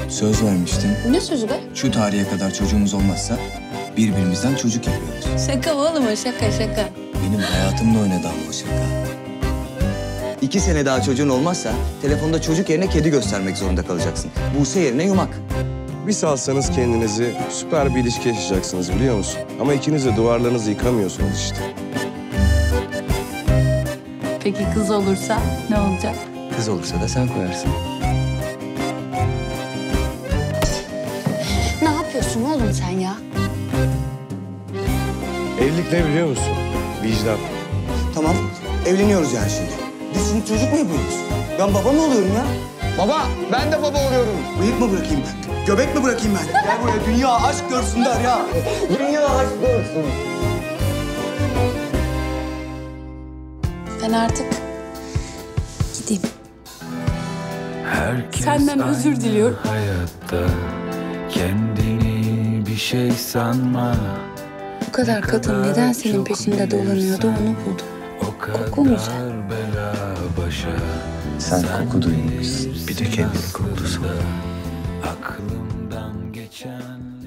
Söz vermiştin. Ne sözü be? Şu tarihe kadar çocuğumuz olmazsa birbirimizden çocuk yapıyoruz. Şaka oğlum o, şaka. Benim hayatımda oynadı ama o şaka. 2 sene daha çocuğun olmazsa telefonda çocuk yerine kedi göstermek zorunda kalacaksın. Buse yerine yumak. Bir salsanız kendinizi süper bir ilişki yaşayacaksınız biliyor musun? Ama ikiniz de duvarlarınızı yıkamıyorsunuz işte. Peki kız olursa ne olacak? Kız olursa da sen koyarsın. Ne yapıyorsun oğlum sen ya? Evlilik ne biliyor musun? Vicdan. Tamam, evleniyoruz yani şimdi. Biz şimdi çocuk mu yapıyoruz? Ben baba mı oluyorum ya? Baba, ben de baba oluyorum. Bıyık mı bırakayım? Göbek mi bırakayım ben? Gel buraya, dünya aşk görsün der ya. Dünya aşk görsün. Ben artık gideyim. Herkes Senden özür aynı diliyorum. Hayatta kendini bir şey sanma. Bu kadar kadın neden senin çok peşinde dolanıyordu bilirsen, onu buldum. O kadar Koku güzel. bela başa. Sen koku duymamışsın. Bir de kendini koklusun. Aklımdan geçen